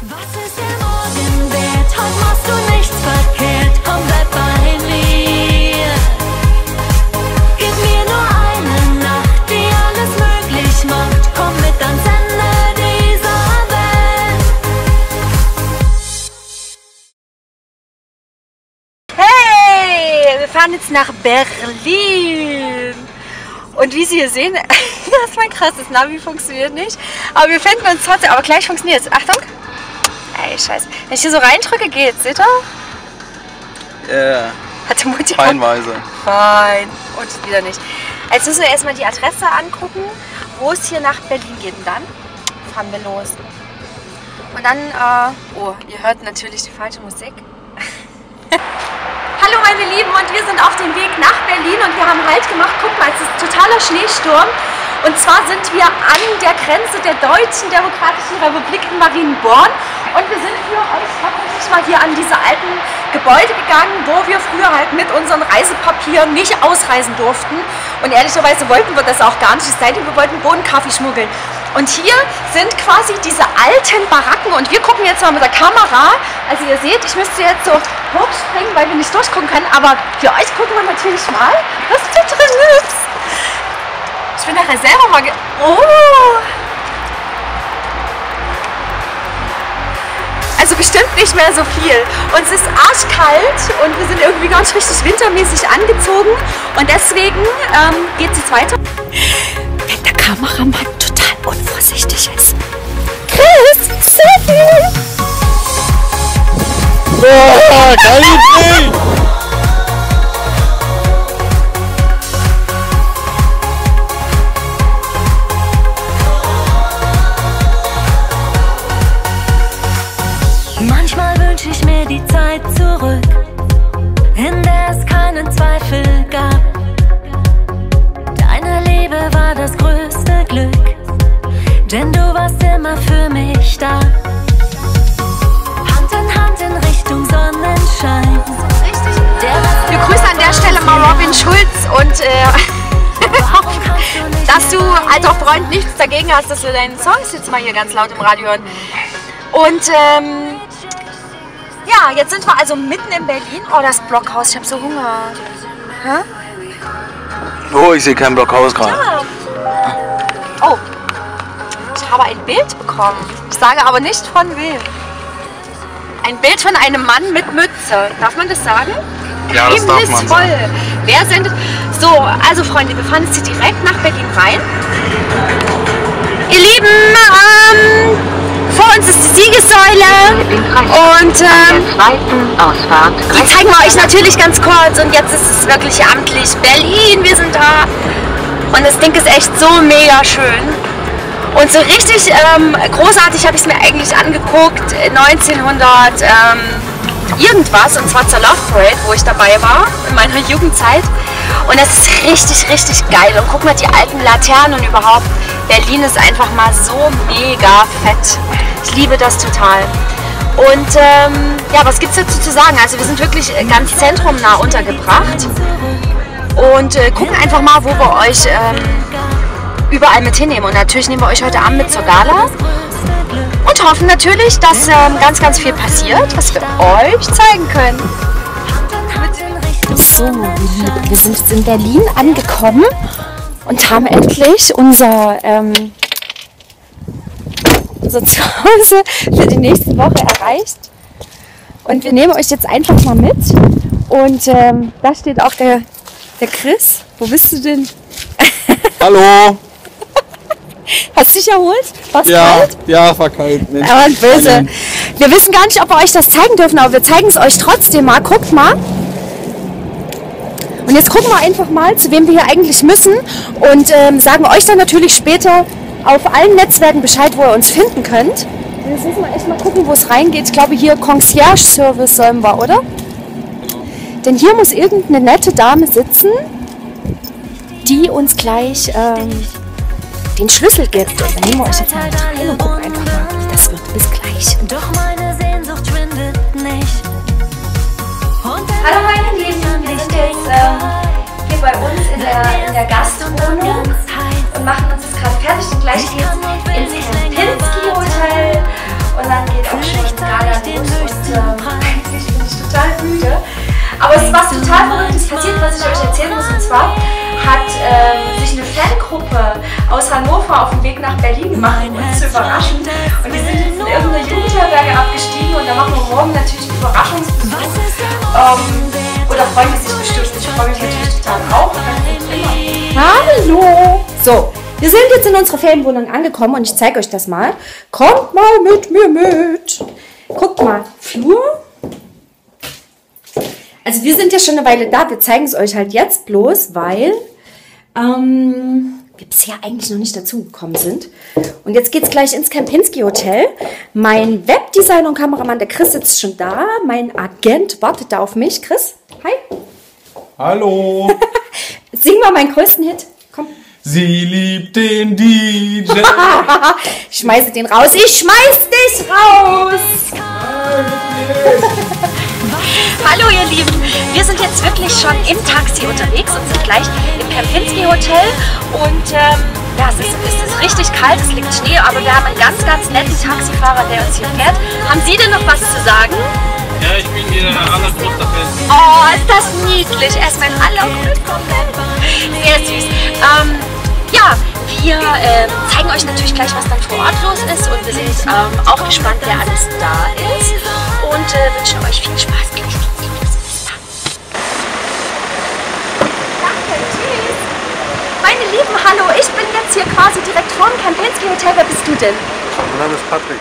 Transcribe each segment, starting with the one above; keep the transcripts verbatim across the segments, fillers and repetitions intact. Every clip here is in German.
Was ist der Morgen wert? Heute machst du nichts verkehrt. Komm, bleib bei mir. Gib mir nur eine Nacht, die alles möglich macht. Komm mit ans Ende dieser Welt. Hey, wir fahren jetzt nach Berlin. Und wie Sie hier sehen, das ist mein krasses Navi, funktioniert nicht. Aber wir finden uns trotzdem, aber gleich funktioniert es. Achtung! Ey, scheiße. Wenn ich hier so reindrücke, geht's, seht ihr? Ja. Yeah. Hatte Mutti. Feinweise. Fein. Und wieder nicht. Jetzt müssen wir erstmal die Adresse angucken, wo es hier nach Berlin geht. Und dann fahren wir los. Und dann, äh, oh, ihr hört natürlich die falsche Musik. Hallo meine Lieben, und wir sind auf dem Weg nach Berlin und wir haben Halt gemacht. Guck mal, es ist totaler Schneesturm. Und zwar sind wir an der Grenze der Deutschen Demokratischen Republik in Marienborn. Und wir sind für euch tatsächlich mal hier an diese alten Gebäude gegangen, wo wir früher halt mit unseren Reisepapieren nicht ausreisen durften. Und ehrlicherweise wollten wir das auch gar nicht, es sei denn, wir wollten Bohnenkaffee schmuggeln. Und hier sind quasi diese alten Baracken und wir gucken jetzt mal mit der Kamera. Also ihr seht, ich müsste jetzt so hochspringen, weil wir nicht durchgucken können. Aber für euch gucken wir natürlich mal, was da drin ist. Ich bin nachher selber mal ge... Oh! Also bestimmt nicht mehr so viel. Und es ist arschkalt und wir sind irgendwie ganz richtig wintermäßig angezogen. Und deswegen ähm, geht es jetzt weiter. Wenn der Kameramann total unvorsichtig ist. Chris, Selfie! Oh, geile Idee! Manchmal wünsche ich mir die Zeit zurück, in der es keinen Zweifel gab. Deine Liebe war das größte Glück, denn du warst immer für mich da. Hand in Hand in Richtung Sonnenschein. Wir grüßen an der Stelle mal Robin Schulz und äh, dass du als auch Freund nichts dagegen hast, dass wir deinen Songs jetzt mal hier ganz laut im Radio hören. Und ähm, ja, jetzt sind wir also mitten in Berlin. Oh, das Blockhaus, ich habe so Hunger. Hä? Oh, ich sehe kein Blockhaus gerade. Ja. Oh, ich habe ein Bild bekommen. Ich sage aber nicht von wem. Ein Bild von einem Mann mit Mütze. Darf man das sagen? Ja, das darf man sagen. Wer sendet? So, also Freunde, wir fahren jetzt hier direkt nach Berlin rein. Ihr Lieben, ähm, vor uns ist die Siegessäule und ähm, die zeigen wir euch natürlich ganz kurz. Und jetzt ist es wirklich amtlich. Berlin, wir sind da. Und das Ding ist echt so mega schön. Und so richtig ähm, großartig habe ich es mir eigentlich angeguckt, neunzehnhundert ähm, irgendwas, und zwar zur Love Parade, wo ich dabei war, in meiner Jugendzeit. Und das ist richtig, richtig geil. Und guck mal, die alten Laternen und überhaupt, Berlin ist einfach mal so mega fett. Ich liebe das total. Und ähm, ja, was gibt es dazu zu sagen? Also wir sind wirklich ganz zentrumnah untergebracht und äh, gucken einfach mal, wo wir euch ähm, überall mit hinnehmen. Und natürlich nehmen wir euch heute Abend mit zur Gala und hoffen natürlich, dass ähm, ganz, ganz viel passiert, was wir euch zeigen können. So, wir sind jetzt in Berlin angekommen und haben endlich unser, ähm, unser Zuhause für die nächste Woche erreicht. Und wir nehmen euch jetzt einfach mal mit. Und ähm, da steht auch der, der Chris. Wo bist du denn? Hallo! Hast du dich erholt? War's Ja, kalt? ja, war kalt. Mensch. Aber böse. Nein. Wir wissen gar nicht, ob wir euch das zeigen dürfen, aber wir zeigen es euch trotzdem mal. Guckt mal. Und jetzt gucken wir einfach mal, zu wem wir hier eigentlich müssen und ähm, sagen euch dann natürlich später auf allen Netzwerken Bescheid, wo ihr uns finden könnt. Und jetzt müssen wir echt mal gucken, wo es reingeht. Ich glaube, hier Concierge-Service sollen wir, oder? Denn hier muss irgendeine nette Dame sitzen, die uns gleich ähm, den Schlüssel gibt. Und dann nehmen wir euch jetzt mal mit rein und gucken einfach mal, wie das wird. Bis gleich. Doch meine Sehnsucht schwindet nicht. Hallo meine Lieben, wir sind jetzt ähm, hier bei uns in der, in der Gastwohnung und machen uns jetzt gerade fertig und gleich geht's ins Kempinski Hotel und dann geht auch schon aber es ist was total Verrücktes passiert, was ich euch erzählen muss. Und zwar hat ähm, sich eine Fangruppe aus Hannover auf den Weg nach Berlin gemacht, um uns zu überraschen. Und die sind jetzt in irgendeine Jugendherberge abgestiegen und da machen wir morgen natürlich einen Überraschungsbesuch. Ähm, oder freuen die sich bestimmt. Ich freue mich natürlich total auch. Hallo! So, wir sind jetzt in unserer Ferienwohnung angekommen und ich zeige euch das mal. Kommt mal mit mir mit. Guckt mal, Flur. Also wir sind ja schon eine Weile da. Wir zeigen es euch halt jetzt bloß, weil ähm, wir bisher eigentlich noch nicht dazugekommen sind. Und jetzt geht es gleich ins Kempinski Hotel. Mein Webdesigner und Kameramann, der Chris, sitzt schon da. Mein Agent wartet da auf mich. Chris, hi. Hallo. Sing mal meinen größten Hit. Komm. Sie liebt den D J. Ich schmeiße den raus. Ich schmeiß dich raus. Hallo ihr Lieben, wir sind jetzt wirklich schon im Taxi unterwegs und sind gleich im Kempinski Hotel und ähm, ja, es ist, es ist richtig kalt, es liegt Schnee, aber wir haben einen ganz, ganz netten Taxifahrer, der uns hier fährt. Haben Sie denn noch was zu sagen? Ja, ich bin Ihr allergrößter Fan. Oh, ist das niedlich, er ist mein allergrößter Fan. Sehr süß. Ähm, ja, wir äh, zeigen euch natürlich gleich, was dann vor Ort los ist und wir sind ähm, auch gespannt, wer alles da ist und äh, wünschen euch viel Spaß gleich. Danke, tschüss. Meine Lieben, hallo, ich bin jetzt hier quasi direkt vor dem Kempinski Hotel. Wer bist du denn? Mein Name ist Patrick.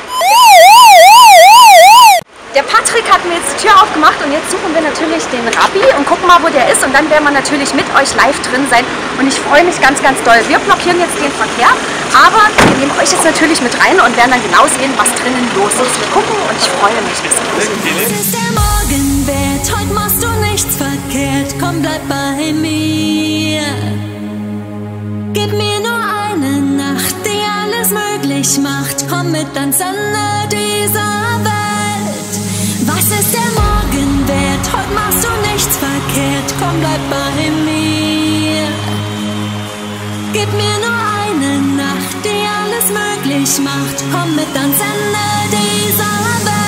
Der Patrick hat mir jetzt die Tür aufgemacht und jetzt suchen wir natürlich den Rabbi und gucken mal, wo der ist und dann werden wir natürlich mit euch live drin sein und ich freue mich ganz, ganz doll. Wir blockieren jetzt den Verkehr, aber wir nehmen euch jetzt natürlich mit rein und werden dann genau sehen, was drinnen los ist. Wir gucken und ich freue mich. Bis Es ist der Morgenwert, heute machst du nichts verkehrt, komm bleib bei mir. Gib mir nur eine Nacht, die alles möglich macht, komm mit ans Ende dieser Welt. Was ist der Morgenwert? Heute machst du nichts verkehrt. Komm, bleib bei mir. Gib mir nur eine Nacht, die alles möglich macht. Komm mit ans Ende dieser Welt.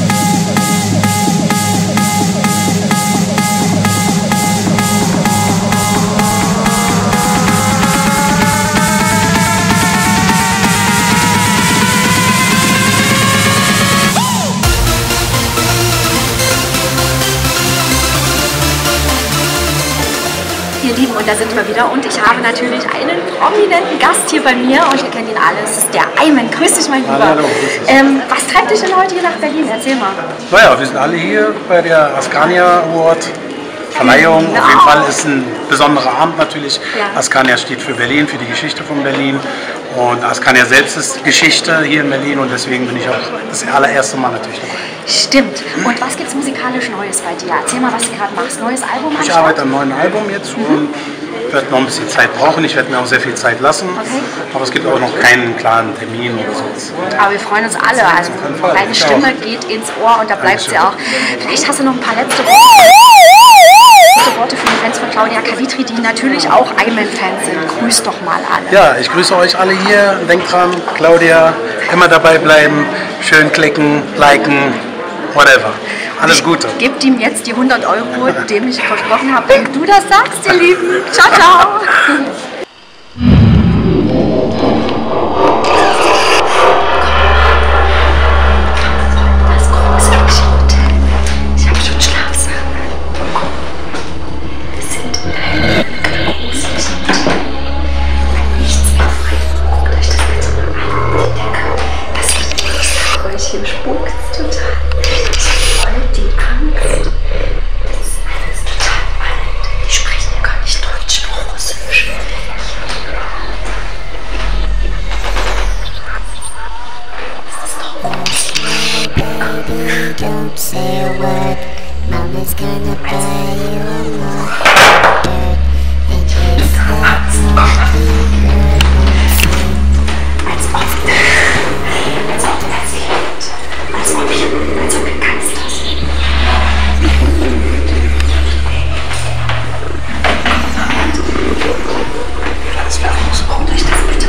Ihr Lieben, und da sind wir wieder und ich habe natürlich einen prominenten Gast hier bei mir und ihr kennt ihn alle, es ist der Ayman. Grüß dich mal lieber. Hallo, ähm, was treibt dich denn heute hier nach Berlin? Erzähl mal. Naja, wir sind alle hier bei der Ascania Award Verleihung. Genau. Auf jeden Fall ist ein besonderer Abend natürlich. Ja. Ascania steht für Berlin, für die Geschichte von Berlin. Und Ascania selbst ist Geschichte hier in Berlin und deswegen bin ich auch das allererste Mal natürlich dabei. Stimmt. Und was gibt es musikalisch Neues bei dir? Erzähl mal, was du gerade machst. Neues Album? Ich arbeite am neuen Album jetzt mhm. und werde noch ein bisschen Zeit brauchen. Ich werde mir auch sehr viel Zeit lassen. Okay. Aber es gibt auch noch keinen klaren Termin oder so. Aber wir freuen uns alle. Also deine Stimme geht ins Ohr und da bleibt sie auch. Vielleicht hast du noch ein paar letzte Worte. Worte für die Fans von Claudia Kavitri, die natürlich auch Ayman-Fans sind. Grüßt doch mal alle. Ja, ich grüße euch alle hier. Denkt dran, Claudia, immer dabei bleiben, schön klicken, liken, whatever. Alles Gute. Gebt ihm jetzt die hundert Euro, dem ich versprochen habe, wenn du das sagst, ihr Lieben. Ciao, ciao. Don't say a word, Mama's gonna buy you a mug. And if that's not good, Als ob, als ob er sieht, als ob ich, als ob er kannst das. Das wäre groß. Holt euch das bitte.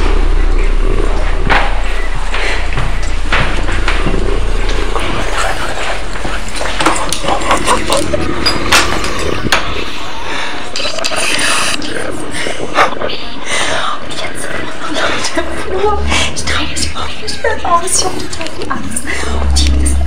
aus. Ich habe total viel Angst. Und hier ist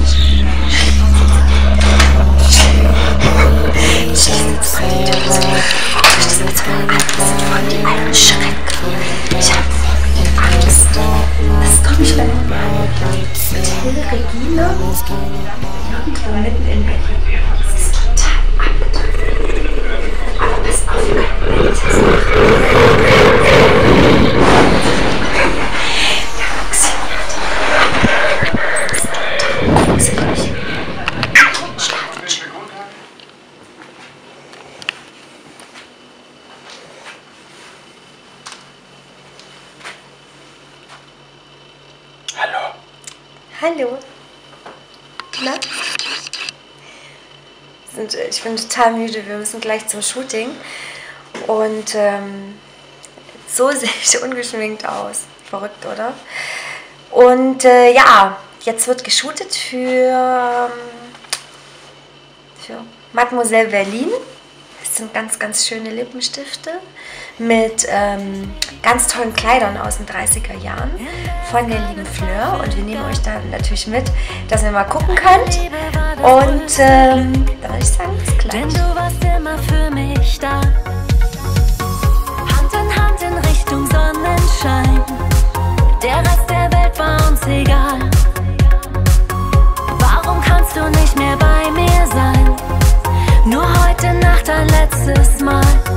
Schreck. Ich habe Angst. Das ist doch nicht dein Hotel Regina. Irgendwo mitten in Berlin. Das ist total abgedreht. Aber pass auf. Hallo. Na? Sind, ich bin total müde, wir müssen gleich zum Shooting. Und ähm, so sehe ich ungeschminkt aus. Verrückt, oder? Und äh, ja, jetzt wird geshootet für, für Mademoiselle Berlin. Das sind ganz, ganz schöne Lippenstifte mit ähm, ganz tollen Kleidern aus den dreißiger Jahren von der lieben Fleur. Und wir nehmen euch dann natürlich mit, dass ihr mal gucken könnt. Und ähm, dann würde ich sagen, bis gleich. Denn du warst immer für mich da. Hand in Hand in Richtung Sonnenschein. Der Rest der Welt war uns egal. Warum kannst du nicht mehr bei mir sein? Nur heute Nacht ein letztes Mal.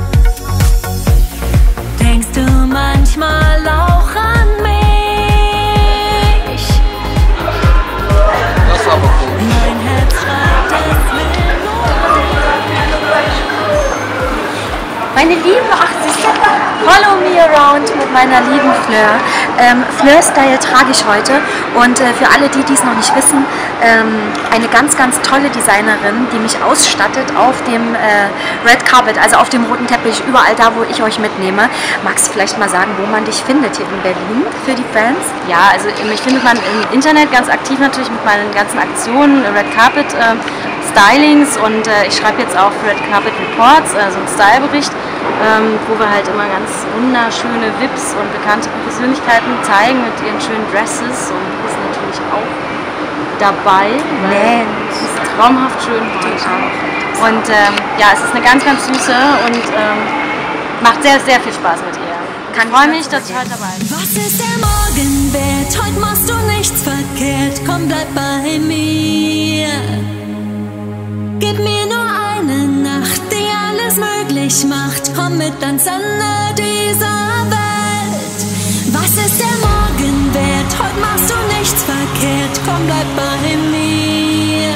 Denkst du manchmal auch an mich? Das war aber cool. Mein Herz schreibt, es will nur. Meine Liebe, ach siehst du, follow me around mit meiner lieben Fleur. Ähm, Fleur Style trage ich heute und äh, für alle, die dies noch nicht wissen, ähm, eine ganz, ganz tolle Designerin, die mich ausstattet auf dem äh, Red Carpet, also auf dem roten Teppich, überall da, wo ich euch mitnehme. Magst du vielleicht mal sagen, wo man dich findet hier in Berlin für die Fans? Ja, also mich findet man im Internet ganz aktiv natürlich mit meinen ganzen Aktionen, Red Carpet äh, Stylings und äh, ich schreibe jetzt auch für Red Carpet Reports, also einen Stylebericht, ähm, wo wir halt immer ganz wunderschöne V I Ps und bekannte Persönlichkeiten zeigen mit ihren schönen Dresses und du bist natürlich auch dabei, weil es ist traumhaft schön heute. Und ähm, ja, es ist eine ganz, ganz süße und ähm, macht sehr, sehr viel Spaß mit ihr. Ich freue mich, dass ich heute dabei bin. Was ist der Morgen wert? Heute machst du nichts verkehrt. Komm, bleib bei mir. Gib mir nur eine Nacht, die alles möglich macht. Komm mit ans Ende dieser Welt. Was ist der Morgen wert? Heute machst du nichts verkehrt. Komm, bleib bei mir.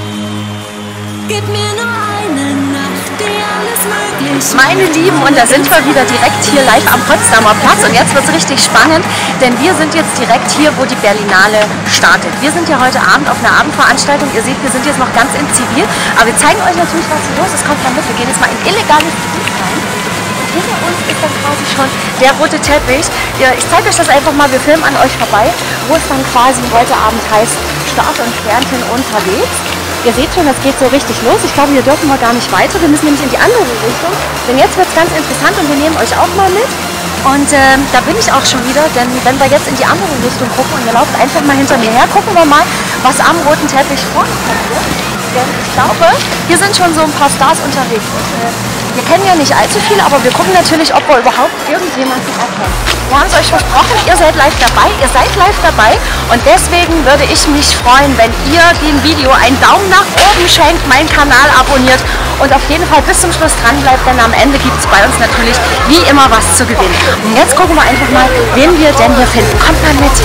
Gib mir nur eine Nacht, die alles möglich macht. Meine Lieben, und da sind wir wieder direkt hier live am Potsdamer Platz und jetzt wird es richtig spannend, denn wir sind jetzt direkt hier, wo die Berlinale startet. Wir sind ja heute Abend auf einer Abendveranstaltung, ihr seht, wir sind jetzt noch ganz in Zivil, aber wir zeigen euch natürlich, was hier los ist. Kommt mal mit, wir gehen jetzt mal in illegales Gebiet rein. Und hinter uns ist dann quasi schon der rote Teppich. Ja, ich zeige euch das einfach mal, wir filmen an euch vorbei, wo es dann quasi heute Abend heißt, Start und Sternchen unterwegs. Ihr seht schon, das geht so richtig los. Ich glaube, hier dürfen wir gar nicht weiter. Wir müssen nämlich in die andere Richtung. Denn jetzt wird es ganz interessant und wir nehmen euch auch mal mit. Und ähm, da bin ich auch schon wieder, denn wenn wir jetzt in die andere Richtung gucken und ihr lauft einfach mal hinter mir her, gucken wir mal, was am roten Teppich vorkommen wird. Denn ich glaube, hier sind schon so ein paar Stars unterwegs. Und, äh, wir kennen ja nicht allzu viele, aber wir gucken natürlich, ob wir überhaupt irgendjemanden erkennen. Wir haben es euch versprochen, ihr seid live dabei, ihr seid live dabei und deswegen würde ich mich freuen, wenn ihr dem Video einen Daumen nach oben schenkt, meinen Kanal abonniert und auf jeden Fall bis zum Schluss dran bleibt, denn am Ende gibt es bei uns natürlich wie immer was zu gewinnen. Und jetzt gucken wir einfach mal, wen wir denn hier finden. Kommt mal mit!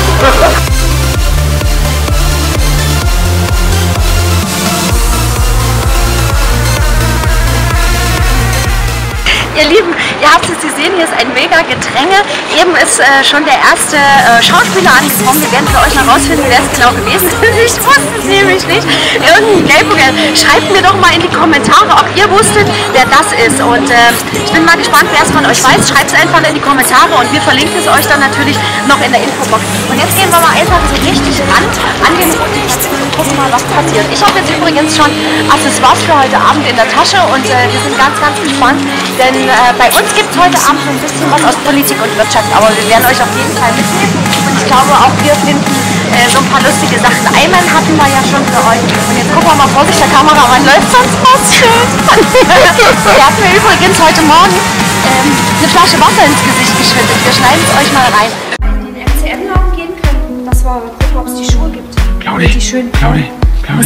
Ihr Lieben, ihr habt es gesehen, hier ist ein mega Gedränge. Eben ist äh, schon der erste äh, Schauspieler angekommen. Wir werden für euch noch rausfinden, wer es genau gewesen ist. Ich wusste es nämlich nicht. Irgendein Gelbvogel. Schreibt mir doch mal in die Kommentare, ob ihr wusstet, wer das ist. Und äh, ich bin mal gespannt, wer es von euch weiß. Schreibt es einfach in die Kommentare und wir verlinken es euch dann natürlich noch in der Infobox. Und jetzt gehen wir mal einfach so richtig ran an den roten Teppich und gucken mal, was passiert. Ich habe jetzt übrigens schon Accessoires für heute Abend in der Tasche und äh, wir sind ganz, ganz gespannt, denn äh, bei uns gibt es heute Abend ein bisschen was aus Politik und Wirtschaft, aber wir werden euch auf jeden Fall mitnehmen und ich glaube auch wir finden äh, so ein paar lustige Sachen. Einmal hatten wir ja schon für euch. Und jetzt gucken wir mal, Vorsicht, der Kameramann läuft sonst was schön. Der hat mir übrigens heute Morgen ähm, eine Flasche Wasser ins Gesicht geschüttet. Wir schneiden es euch mal rein. In den M C M-Laden gehen können, dass wir gucken, ob es die Schuhe gibt. Claudi, die schön. Claudi, Claudi.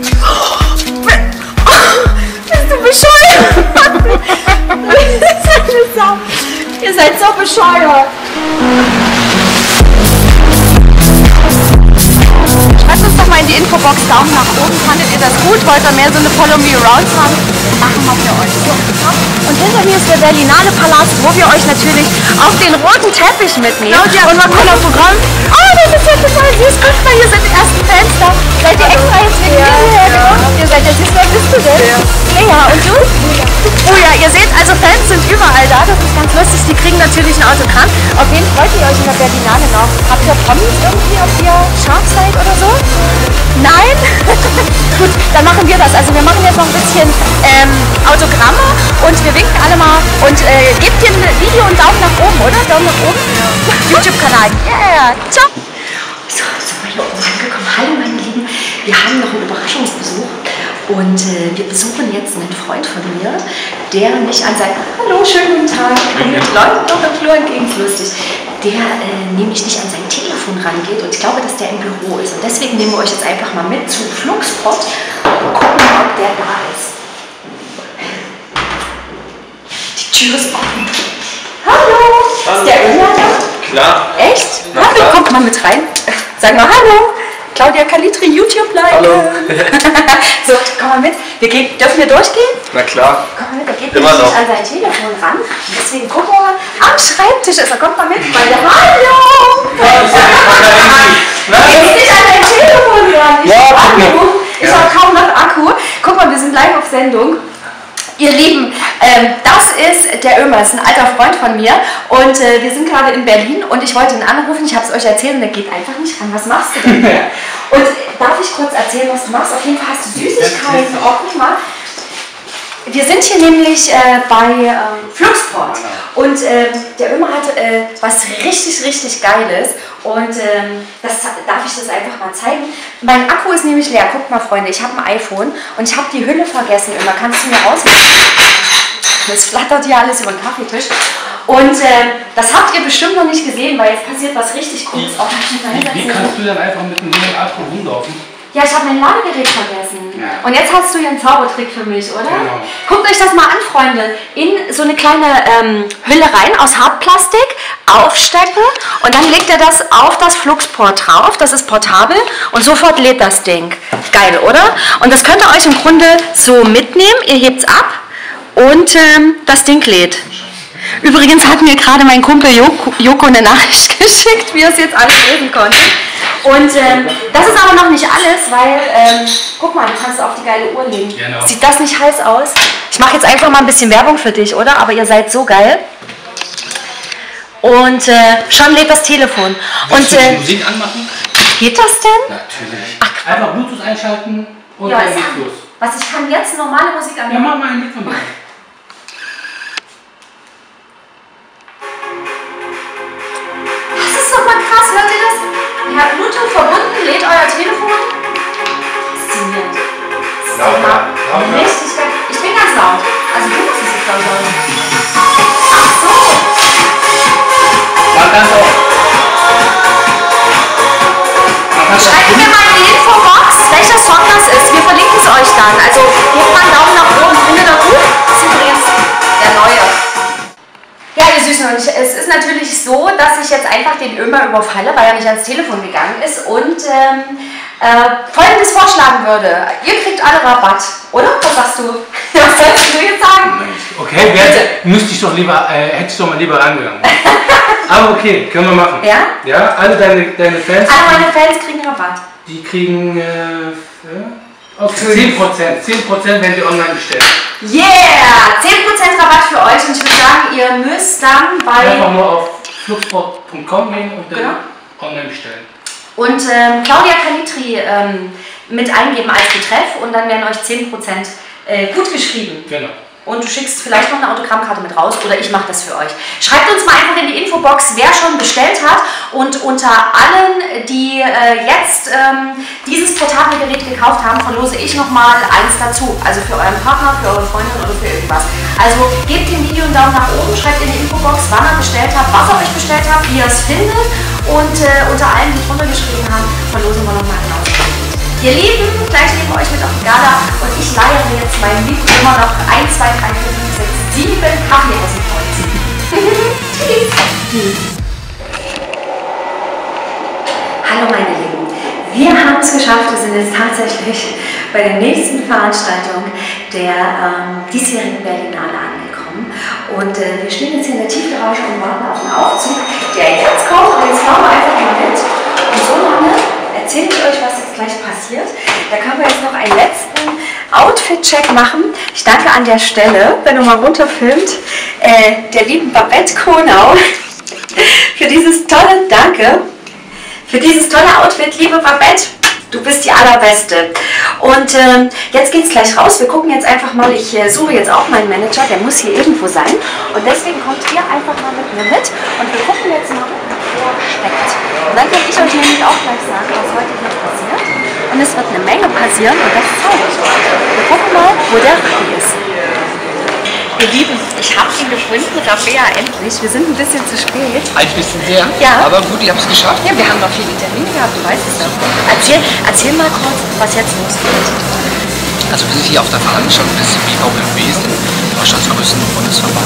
Bist du bescheuert? Ihr seid so bescheuert. Schreibt uns doch mal in die Infobox Daumen nach oben. Fandet ihr das gut? Wollt ihr mehr so eine Follow Me Around haben? Machen wir für euch. Und hinter mir ist der Berlinale Palast, wo wir euch natürlich auf den roten Teppich mitnehmen. Und mal gucken auf Programm. Oh, das ist ja total süß. Guck mal, hier sind die ersten Fans da. Seid ihr extra jetzt wegen mir hierher gekommen? Ihr seid ja süß. Wer bist du denn? Lea. Und du? Oh ja, ihr seht, also Fans sind überall da. Das ist ganz lustig. Die kriegen natürlich ein Autogramm. Auf wen freut ihr euch in der Berlinale noch? Habt ihr Promis irgendwie, ob ihr scharf seid oder so? Nein? Gut, dann machen wir das. Also wir machen jetzt noch ein bisschen ähm, Autogramme und wir winken alle mal und äh, gebt dem Video einen Daumen nach oben, oder? Daumen nach oben? Ja. YouTube-Kanal. Yeah, ciao. So, sind wir hier oben angekommen. Hallo meine Lieben, wir haben noch einen Überraschungsbesuch und äh, wir besuchen jetzt einen Freund von mir, der mich an sein... Hallo, schönen guten Tag. Mit Leuten noch im Flur entgegen, lustig. Der äh, nämlich nicht an sein Telefon rangeht und ich glaube, dass der im Büro ist. Und deswegen nehmen wir euch jetzt einfach mal mit zu Flugspot und gucken mal, ob der da ist. Die Tür ist offen. Hallo! Hallo. Ist der Ömer da? Klar. Echt? Na, hallo, klar. kommt mal mit rein. Sag mal hallo. Claudia Calitri, YouTube-Like. Hallo. So, komm mal mit. Wir gehen, dürfen wir durchgehen? Na klar. Komm mal mit, der geht Immer nämlich noch. nicht an sein Telefon ran. Deswegen gucken wir mal. Am Schreibtisch ist er. Kommt mal mit. Meine Hallo! Er ist nicht an dein Telefon ran. Ich Ja, hab guck mal. Akku. Ich Ja. hab kaum noch Akku. Guck mal, wir sind live auf Sendung. Ihr Lieben, ähm, das ist der Ömer, ist ein alter Freund von mir und äh, wir sind gerade in Berlin und ich wollte ihn anrufen, ich habe es euch erzählt und der geht einfach nicht ran. Was machst du denn hier? Und darf ich kurz erzählen, was du machst? Auf jeden Fall hast du Süßigkeiten. Oh, guck mal. Wir sind hier nämlich äh, bei ähm, Flugspot und ähm, der Ömer hat äh, was richtig, richtig Geiles und ähm, das, darf ich das einfach mal zeigen. Mein Akku ist nämlich leer. Guckt mal, Freunde, ich habe ein iPhone und ich habe die Hülle vergessen. Ömer, kannst du mir rausnehmen? Das flattert hier alles über den Kaffeetisch. Und äh, das habt ihr bestimmt noch nicht gesehen, weil jetzt passiert was richtig Cooles. Oh, Wie, wie kannst du dann einfach mit einem neuen Akku rumlaufen? ja, ich habe mein Ladegerät vergessen. Ja. Und jetzt hast du ja einen Zaubertrick für mich, oder? Genau. Guckt euch das mal an, Freunde. In so eine kleine ähm, Hülle rein aus Hartplastik, aufstecken und dann legt er das auf das Fluxport drauf. Das ist portabel und sofort lädt das Ding. Geil, oder? Und das könnt ihr euch im Grunde so mitnehmen. Ihr hebt es ab und ähm, das Ding lädt. Übrigens hat mir gerade mein Kumpel Joko, Joko eine Nachricht geschickt, wie er es jetzt alles lesen konnte. Und ähm, das ist aber noch nicht alles, weil, ähm, guck mal, du kannst auf die geile Uhr legen. Genau. Sieht das nicht heiß aus? Ich mache jetzt einfach mal ein bisschen Werbung für dich, oder? Aber ihr seid so geil. Und äh, schon lädt das Telefon. Willst Und du die äh, Musik anmachen? geht das denn? Natürlich. Ach, Einfach Bluetooth einschalten und ja, dann ich geht's kann, los. was ich kann jetzt normale Musik Ja, anmachen. mach mal ein Lied von dir. Das ist doch mal krass, hört ihr das? Ihr habt Bluetooth verbunden, lädt euer Telefon. Faszinierend. Lauter, lauter. Richtig geil. Ich bin ganz laut. Also du musst es jetzt laut sein. Ach so. Mach ganz auf. Mach ganz Schreibt mir mal in die Infobox, welcher Song das ist. Wir verlinken es euch dann. Also gebt mal einen Daumen nach oben. Findet ihr gut? Das ist übrigens der neue. Ja, ihr Süßen, und ich, es ist natürlich so, dass ich jetzt einfach den Ömer überfalle, weil er nicht ans Telefon gegangen ist und ähm, äh, Folgendes vorschlagen würde. Ihr kriegt alle Rabatt, oder? Was sagst du? Was sollst du jetzt sagen? Okay, wer, müsste ich doch lieber, äh, hätte ich doch mal lieber rangegangen. Aber okay, können wir machen. Ja? Ja, alle deine, deine Fans, Alle meine Fans kriegen Rabatt. die kriegen äh, okay, zehn Prozent. zehn Prozent, wenn sie online bestellen. Yeah! zehn Prozent Rabatt für euch und ich würde sagen, ihr müsst dann bei... Einfach nur auf flugsport punkt com gehen und dann Genau. online bestellen. Und ähm, Claudia Calitri ähm, mit eingeben als Betreff und dann werden euch zehn Prozent äh, gut geschrieben. Genau. und du schickst vielleicht noch eine Autogrammkarte mit raus oder ich mache das für euch. Schreibt uns mal einfach in die Infobox, wer schon bestellt hat, und unter allen, die äh, jetzt ähm, dieses portable Gerät gekauft haben, verlose ich nochmal eins dazu, also für euren Partner, für eure Freundin oder für irgendwas. Also gebt dem Video einen Daumen nach oben, schreibt in die Infobox, wann ihr bestellt habt, was ihr euch bestellt habt, wie ihr es findet, und äh, unter allen, die drunter geschrieben haben, verlosen wir nochmal ein Auto. Ihr Lieben, gleich nehmen wir euch mit auf die Gala und ich leiere jetzt meinem Lieben immer noch eins, zwei, drei, vier, fünf, sechs, sieben Kaffee aus dem Kreuz. Tschüss. Hallo meine Lieben, wir haben es geschafft, wir sind jetzt tatsächlich bei der nächsten Veranstaltung der ähm, diesjährigen Berlinale angekommen und äh, wir stehen jetzt hier in der Tiefgarage und warten auf den Aufzug, der jetzt kommt, und jetzt fahren wir einfach mal mit und so lange erzähle ich euch, was jetzt gleich passiert. Da können wir jetzt noch einen letzten Outfit-Check machen. Ich danke an der Stelle, wenn du mal runterfilmt, äh, der lieben Babette Konau für dieses tolle, danke, für dieses tolle Outfit, liebe Babette. Du bist die Allerbeste. Und ähm, jetzt geht's gleich raus. Wir gucken jetzt einfach mal, ich äh, suche jetzt auch meinen Manager, der muss hier irgendwo sein. Und deswegen kommt ihr einfach mal mit mir mit und wir gucken jetzt mal, wo er steckt. Und dann kann ich euch nämlich auch gleich sagen, was heute hier passiert. Und es wird eine Menge passieren und das zeige ich euch. Wir gucken mal, wo der Raffi ist. Ihr Lieben, ich habe ihn gefunden, Rabea, endlich. Wir sind ein bisschen zu spät. Ein bisschen sehr, ja. Aber gut, ihr habt es geschafft. Ja, wir haben noch viele Termine gehabt, du weißt es doch. Erzähl, erzähl mal kurz, was jetzt losgeht. Also wir sind hier auf der Veranstaltung des B V M Ws, Deutschlands größten Bundesverband.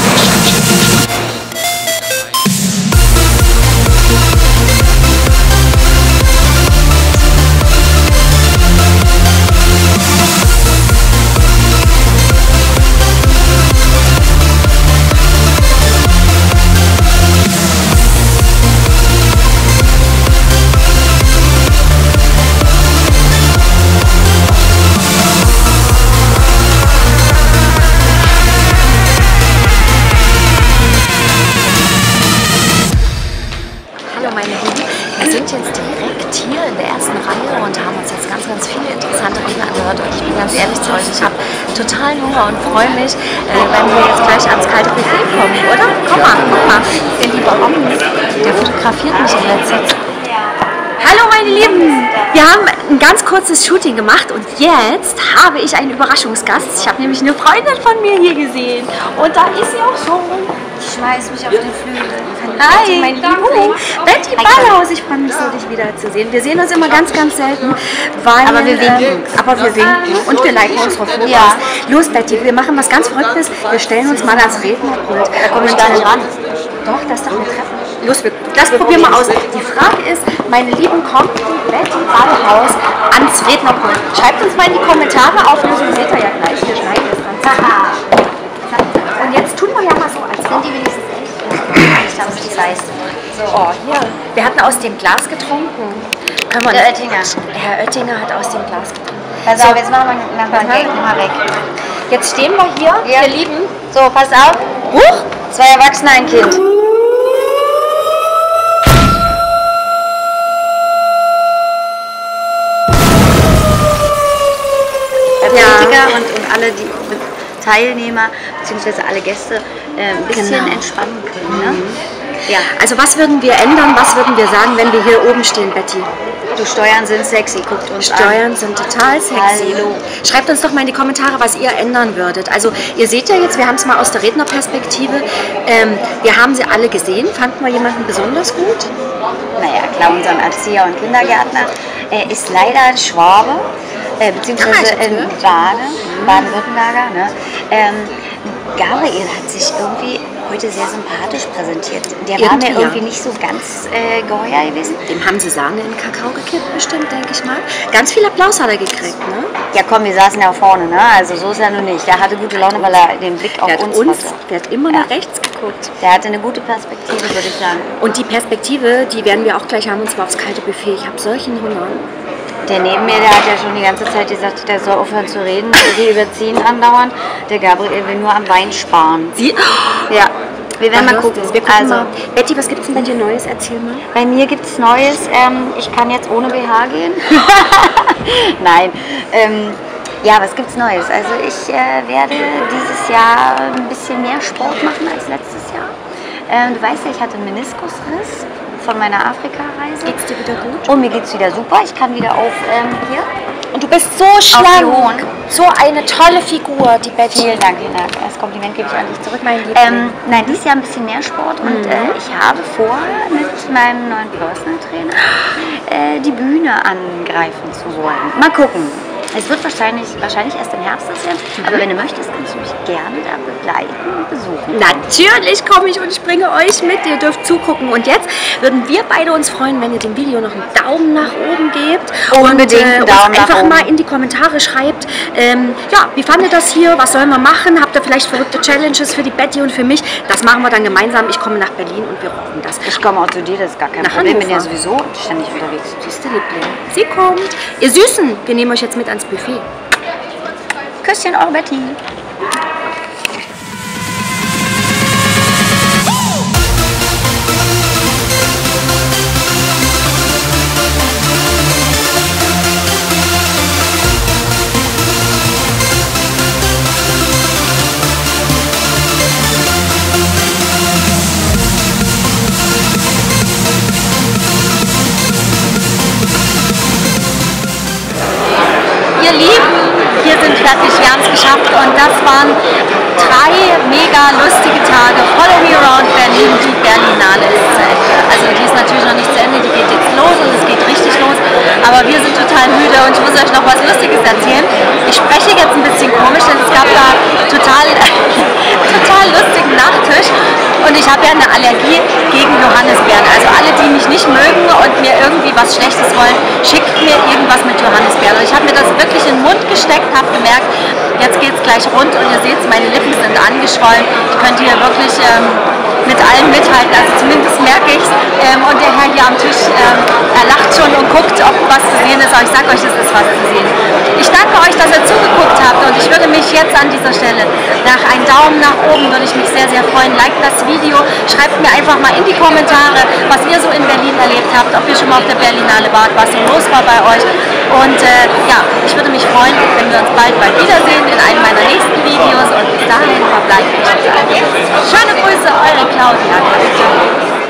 Total Hunger und freue mich, äh, wenn wir jetzt gleich ans kalte Buffet kommen, oder? Komm mal, guck mal. Der liebe Omni, der fotografiert mich in letzter Zeit. Hallo meine Lieben! Wir haben ein ganz kurzes Shooting gemacht und jetzt habe ich einen Überraschungsgast. Ich habe nämlich eine Freundin von mir hier gesehen und da ist sie auch schon. Ich schmeiß mich auf den Flügel. Hi, mein Liebling. Betty Ballhaus, ich freue mich so, dich wiederzusehen. Wir sehen uns immer ganz, ganz selten, weil... Aber wir winken. Äh, aber wir winken und wir liken unsere Fotos. Ja. Los Betty, wir machen was ganz Verrücktes. Wir stellen uns mal als Rednerpult. Da komme ich gar nicht ran. Doch, das darf wir treffen. Los, wir, das wir probieren wir aus. Die Frage ist, meine Lieben, kommt die Betty Ballhaus ans Rednerpult? Schreibt uns mal in die Kommentare, Auflösung seht ihr ja gleich. Wir schneiden das dann. Und jetzt tun wir ja mal so, als wenn die wenigstens echt ich habe es Zeit. So, oh, hier. Wir hatten aus dem Glas getrunken. Können wir Der Oettinger. Herr Oettinger hat aus dem Glas getrunken. Also, so, jetzt machen wir, machen wir einen Gag mal weg. Jetzt stehen wir hier, ja. Wir lieben. So, pass auf. Huch! Zwei Erwachsene, ein Kind. Politiker ja. und, und alle die Teilnehmer bzw. alle Gäste äh, ein bisschen genau. entspannen können. Ne? Mhm. Ja. Also was würden wir ändern, was würden wir sagen, wenn wir hier oben stehen, Betty? Du, Steuern sind sexy, guckt uns Steuern an. Steuern sind total sexy. Hallo. Schreibt uns doch mal in die Kommentare, was ihr ändern würdet. Also ihr seht ja jetzt, wir haben es mal aus der Rednerperspektive, ähm, wir haben sie alle gesehen. Fanden wir jemanden besonders gut? Naja, klar, unseren Erzieher und Kindergärtner. Er ist leider ein Schwabe. Äh, beziehungsweise in Baden, Baden-Württemberger. Ne? Ähm, Gabriel hat sich irgendwie heute sehr sympathisch präsentiert. Der irgendwie, war mir irgendwie ja. nicht so ganz äh, geheuer gewesen. Dem haben sie Sahne in den Kakao gekippt bestimmt, denke ich mal. Ganz viel Applaus hat er gekriegt, ne? Ja komm, wir saßen ja vorne, ne? Also so ist er nun nicht. Der hatte gute Laune, weil er den Blick auf uns, uns hatte. Der hat immer ja. nach rechts geguckt. Der hatte eine gute Perspektive, würde ich sagen. Und die Perspektive, die werden wir auch gleich haben, und zwar aufs kalte Buffet. Ich habe solchen Hunger. Der neben mir, der hat ja schon die ganze Zeit gesagt, der soll aufhören zu reden. Die überziehen andauernd. Der Gabriel will nur am Wein sparen. Sie? Ja. Wir werden mal gucken. Wir gucken also, mal. Betty, was gibt es denn bei dir Neues? Erzähl mal. Bei mir gibt es Neues. Ähm, ich kann jetzt ohne B H gehen. Nein. Ähm, Ja, was gibt's Neues? Also ich äh, werde dieses Jahr ein bisschen mehr Sport machen als letztes Jahr. Ähm, du weißt ja, ich hatte einen Meniskusriss von meiner Afrika-Reise. Geht's dir wieder gut? Und mir geht's wieder super. Ich kann wieder auf ähm, hier. Und du bist so schlank, so eine tolle Figur, die Betty. Vielen Dank, vielen Dank. Das Kompliment gebe ich an dich zurück. Mein Liebling. Ähm, nein, dieses Jahr ein bisschen mehr Sport und Mhm. äh, ich habe vor, mit meinem neuen Personal Trainer äh, die Bühne angreifen zu wollen. Mal gucken. Es wird wahrscheinlich, wahrscheinlich erst im Herbst passieren, aber wenn du möchtest, kannst du mich gerne da begleiten und besuchen. Natürlich komme ich und ich bringe euch mit. Ihr dürft zugucken. Und jetzt würden wir beide uns freuen, wenn ihr dem Video noch einen Daumen nach oben gebt. Unbedingt und äh, einen uns Daumen nach einfach oben. mal in die Kommentare schreibt, ähm, ja, wie fandet ihr das hier? Was sollen wir machen? Habt ihr vielleicht verrückte Challenges für die Betty und für mich? Das machen wir dann gemeinsam. Ich komme nach Berlin und wir rocken das. Ich komme auch zu dir, das ist gar kein Nach Problem. Ich bin ja Hannover. sowieso ständig unterwegs. Siehste, Liebling. Sie kommt. Ihr Süßen, wir nehmen euch jetzt mit ans Buffet. Küsschen, eure Betty. Ihr Lieben, wir sind fertig, wir haben es geschafft und das waren drei mega lustige Tage. Follow me around Berlin, die Berlinale ist zu Ende. Also die ist natürlich noch nicht zu Ende, die geht jetzt los und es geht richtig los, aber wir sind total müde und ich muss euch noch was Lustiges erzählen. Ich spreche jetzt ein bisschen komisch, denn es gab da total, total lustigen Nachtisch und ich habe ja eine Allergie gegen Johannisbeeren. Also alle, die mich nicht mögen und mir irgendwie was Schlechtes wollen, schickt mir irgendwas mit Johannisbeeren. Und ich habe mir das wirklich in den Mund gesteckt, habe gemerkt, jetzt geht es gleich rund und ihr seht, meine Lippen sind angeschwollen. Ich könnte hier wirklich ähm, mit allem mithalten, also zumindest merke ich es. Ähm, und der Herr hier am Tisch, ähm, er lacht schon und guckt, ob was zu sehen ist, aber ich sage euch, es ist was zu sehen. Ich danke euch, dass ihr zugeguckt habt und ich würde mich jetzt an dieser Stelle nach einem Daumen nach oben, würde ich mich sehr, sehr freuen. Liked das Video, schreibt mir einfach mal in die Kommentare, was ihr so in Berlin erlebt habt, ob ihr schon mal auf der Berlinale wart, was so los war bei euch. Und äh, ja, ich würde mich freuen, wenn wir uns bald bald wiedersehen in einem meiner nächsten Videos und bis dahin verbleibe ich. Schöne Grüße, eure Claudia.